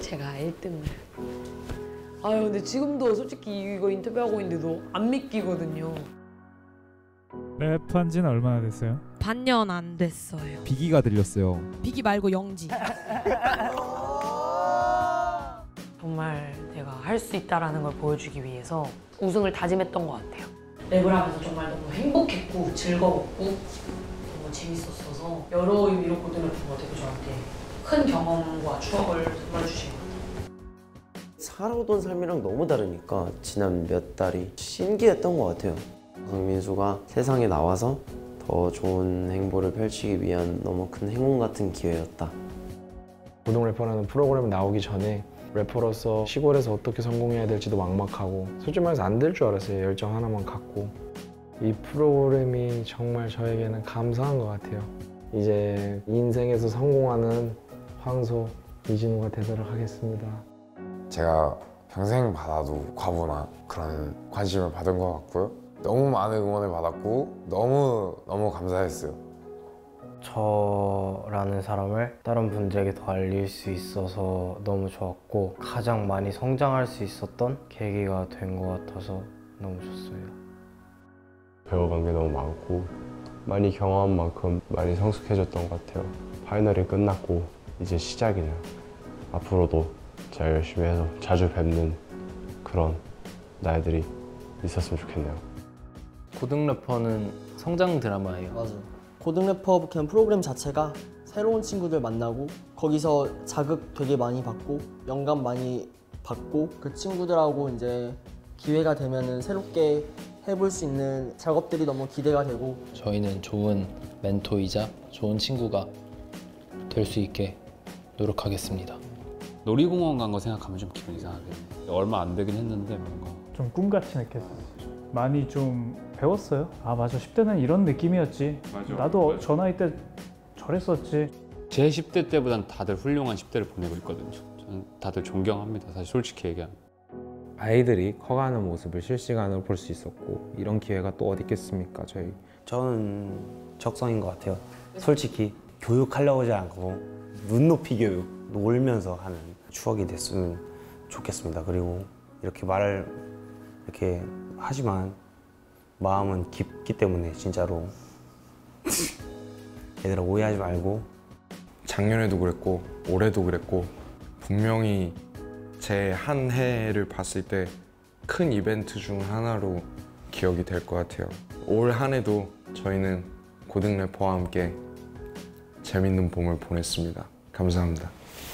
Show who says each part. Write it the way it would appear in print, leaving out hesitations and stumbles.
Speaker 1: 제가 1등을. 아유 근데 지금도 솔직히 이거 인터뷰하고 있는데도 안 믿기거든요.
Speaker 2: 랩한 지는 얼마나 됐어요?
Speaker 3: 반년 안 됐어요.
Speaker 4: 비기가 들렸어요.
Speaker 3: 비기 말고 영지.
Speaker 1: 정말 내가 할 수 있다라는 걸 보여주기 위해서 우승을 다짐했던 것 같아요. 랩을 하면서 정말 너무 행복했고 즐거웠고 너무 재밌었어서 여러 의미로 고등래퍼가 되게 저한테 큰 경험과 추억을 선물 주신 것 같아요.
Speaker 5: 살아오던 삶이랑 너무 다르니까 지난 몇 달이 신기했던 것 같아요. 강민수가 세상에 나와서 더 좋은 행보를 펼치기 위한 너무 큰 행운 같은 기회였다.
Speaker 6: 고등래퍼라는 프로그램 나오기 전에 래퍼로서 시골에서 어떻게 성공해야 될지도 막막하고 솔직히 말해서 안 될 줄 알았어요. 열정 하나만 갖고. 이 프로그램이 정말 저에게는 감사한 것 같아요. 이제 인생에서 성공하는 황소 이진우가 되도록 하겠습니다.
Speaker 7: 제가 평생 받아도 과부나 그런 관심을 받은 것 같고요. 너무 많은 응원을 받았고 너무 감사했어요.
Speaker 8: 저라는 사람을 다른 분들에게 더 알릴 수 있어서 너무 좋았고 가장 많이 성장할 수 있었던 계기가 된 것 같아서 너무 좋습니다.
Speaker 9: 배워간 게 너무 많고 많이 경험한 만큼 많이 성숙해졌던 것 같아요. 파이널이 끝났고 이제 시작이네요. 앞으로도 제가 열심히 해서 자주 뵙는 그런 날들이 있었으면 좋겠네요.
Speaker 10: 고등래퍼는 성장 드라마예요.
Speaker 11: 맞아. 고등래퍼 그냥 프로그램 자체가 새로운 친구들 만나고 거기서 자극 되게 많이 받고 영감 많이 받고 그 친구들하고 이제 기회가 되면은 새롭게 해볼 수 있는 작업들이 너무 기대가 되고
Speaker 10: 저희는 좋은 멘토이자 좋은 친구가 될 수 있게 노력하겠습니다.
Speaker 12: 놀이공원 간 거 생각하면 좀 기분 이상하게 얼마 안 되긴 했는데 뭔가
Speaker 2: 좀 꿈같이 느꼈어요. 많이 좀 배웠어요. 아 맞아 10대는 이런 느낌이었지. 나도 저 나이 때 저랬었지.
Speaker 12: 제 10대 때보단 다들 훌륭한 10대를 보내고 있거든요. 저는 다들 존경합니다. 사실 솔직히 얘기하면.
Speaker 13: 아이들이 커가는 모습을 실시간으로 볼 수 있었고 이런 기회가 또 어디 있겠습니까 저희.
Speaker 5: 저는 적성인 것 같아요. 솔직히 교육하려고 하지 않고 눈높이 교육, 놀면서 하는 추억이 됐으면 좋겠습니다. 그리고 이렇게 말을 이렇게 하지만 마음은 깊기 때문에 진짜로 얘들아 오해하지 말고.
Speaker 14: 작년에도 그랬고 올해도 그랬고 분명히 제 한 해를 봤을 때 큰 이벤트 중 하나로 기억이 될 것 같아요. 올 한 해도 저희는 고등래퍼와 함께 재밌는 봄을 보냈습니다. 감사합니다.